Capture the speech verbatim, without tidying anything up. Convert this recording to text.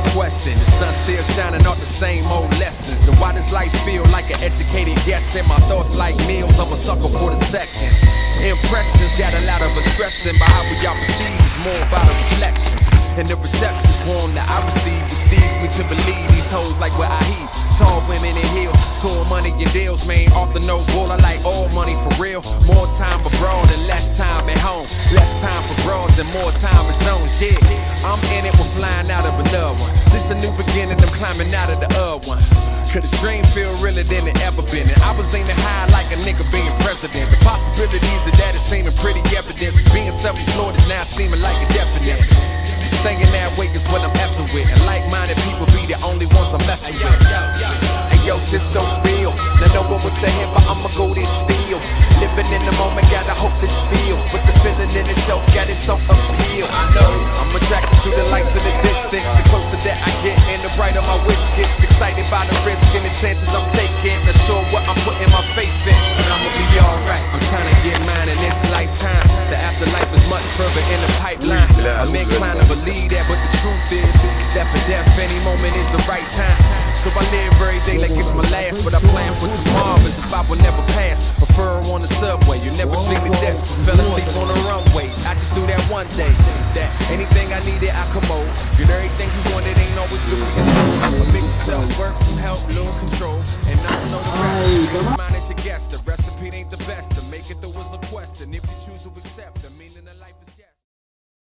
question. The sun still shining off the same old lessons. Then why does life feel like an educated guess? And my thoughts like meals, I'm a sucker for the seconds. Impressions got a lot of us stressing, but how we all perceive is more about a reflection. And the reception's warm that I receive, which leads me to believe these hoes like what I heat. Tall women in heels, tour money and deals, man, off the no bull. I like all money for real. More time abroad and less time at home. Less time for broads and more time at zones, yeah. I'm in it, we're flying out of another one. This a new beginning, I'm climbing out of the other one. Could the dream feel realer than it ever been? And I was aiming high like a nigga being president. The possibilities of that is seeming pretty evident. Being self-employed is now seeming like a definite. Staying that way is what I'm effing with. And like-minded people be the only ones I'm messing with. Hey yo, this so real. Now no one would say it, but I'ma go this still. Living in the moment, gotta hope this feel. But the feeling in itself got its own appeal. I know I'm attracted to the lights in the distance. The closer that I get and the brighter my wish gets. Excited by the risk and the chances I'm taking. Not sure what I'm putting my faith in, but I'ma be alright. I'm trying to get mine in this lifetime. The afterlife is much further in the pipeline. I'm inclined to believe that, but the truth is that for death any moment is the right time. So I live every day like it's my last, but I plan for tomorrow as if I will never pass. Prefer on the subway, you never seen the jets, but fell asleep on the runways. I just knew that one day that anything I needed I commode. Get everything you wanted ain't always good for your soul. A mix of self-work, some help, little control, and I don't know the rest. Mine is your